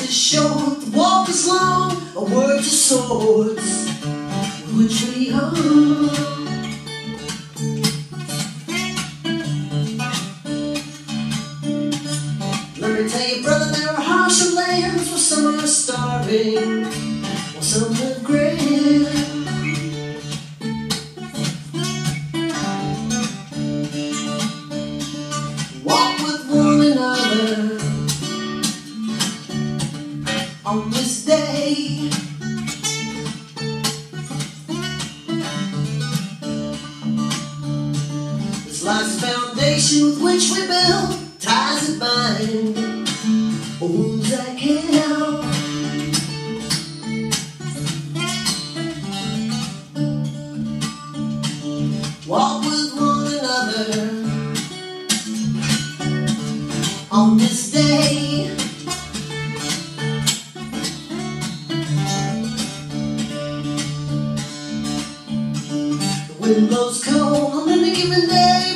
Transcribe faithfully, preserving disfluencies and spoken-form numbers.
is short, the walk is long, a word to swords, which we hung. Let me tell you, brother, there are harsher lands where some are starving, while some live grand. Walk with one another on this day. This life's foundation with which we build, ties that bind, wounds that count. Walk with one another on this day. The wind blows cold on any given day.